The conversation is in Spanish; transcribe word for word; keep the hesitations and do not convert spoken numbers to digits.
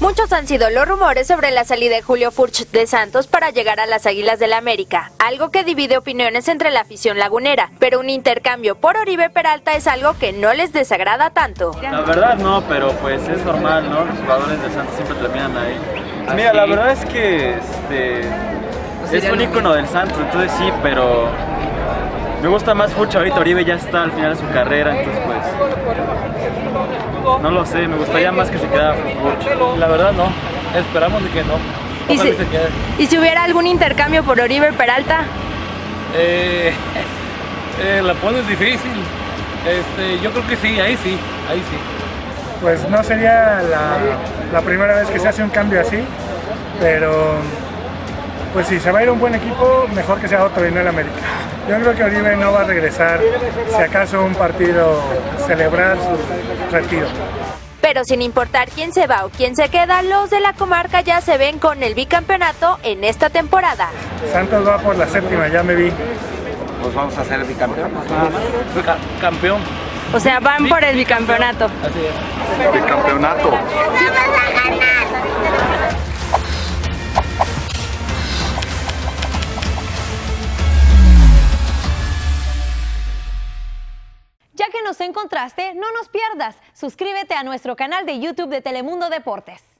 Muchos han sido los rumores sobre la salida de Julio Furch de Santos para llegar a las Águilas del América, algo que divide opiniones entre la afición lagunera, pero un intercambio por Oribe Peralta es algo que no les desagrada tanto. La verdad no, pero pues es normal, ¿no? Los jugadores de Santos siempre terminan ahí. Mira, la verdad es que este, es un ícono del Santos, entonces sí, pero me gusta más Furch ahorita. Oribe ya está al final de su carrera, entonces pues no lo sé, me gustaría más que se quedara Furch. La verdad no, esperamos de que no. ¿Y si, se quede. ¿Y si hubiera algún intercambio por Oribe Peralta? Eh, eh, la pones difícil. Este, yo creo que sí, ahí sí, ahí sí. Pues no sería la, la primera vez que se hace un cambio así, pero pues si se va a ir a un buen equipo, mejor que sea otro y no el América. Yo creo que Oribe no va a regresar, si acaso un partido, celebrar su retiro. Pero sin importar quién se va o quién se queda, los de la comarca ya se ven con el bicampeonato en esta temporada. Santos va por la séptima, ya me vi. Pues vamos a ser bicampeones. Ca campeón. O sea, van por el bicampeonato. Así es. Bicampeonato. ¡Sí vas a ganar! Ya que nos encontraste, no nos pierdas. Suscríbete a nuestro canal de YouTube de Telemundo Deportes.